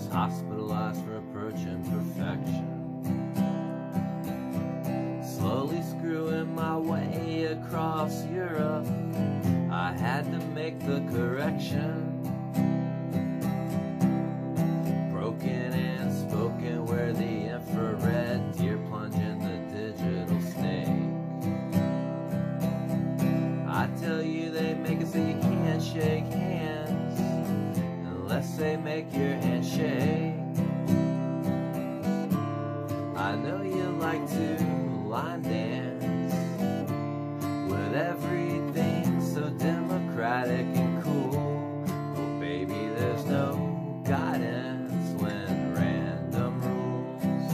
was hospitalized for approaching perfection. Slowly screwing my way across Europe, I had to make the correction. Broken and spoken where the infrared deer plunge in the digital snake. I tell you, they make it so you can't shake hands unless they make your hand shake. I know you like to line dance with everything so democratic and cool. Well, baby, there's no guidance when random rules.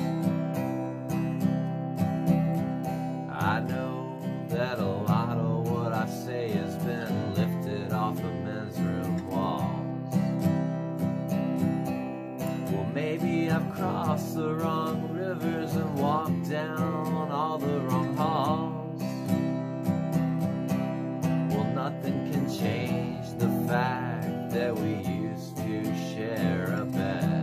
I know that a lot of what I say has been lifted off of men's room walls. Well, maybe I've crossed the wrong rivers and walked down all the wrong halls. Well, nothing can change the fact that we used to share a bed.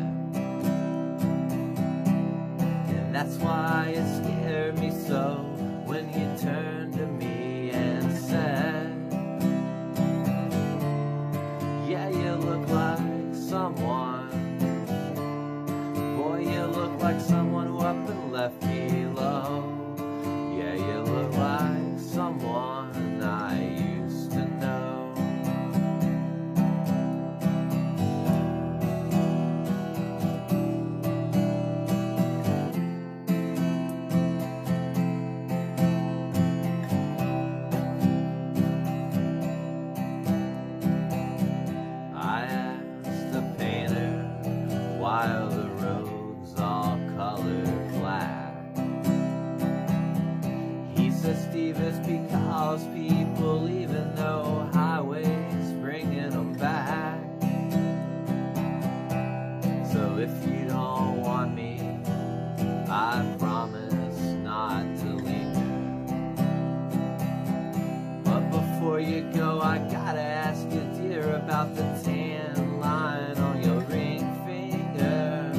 And that's why it scared me so when you turned to me and said, yeah, you look like someone. Boy, you look like someone who up and left me low. Yeah, you look like someone I used to know. I asked the painter why are the roads all colored black. He said, Steve, it's because people even know highways bringing them back. So if you don't want me, I promise not to linger. But before you go, I gotta ask you, dear, about the tan line on your ring finger.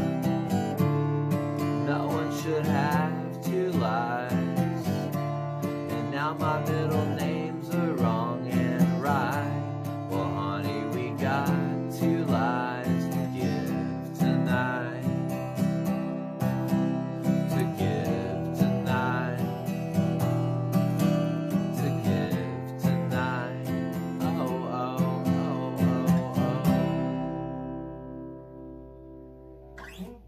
No one should have two lives, and now my middle names are wrong and right. Well, honey, we got two lives to give tonight. To give tonight. To give tonight. Oh, oh, oh, oh, oh.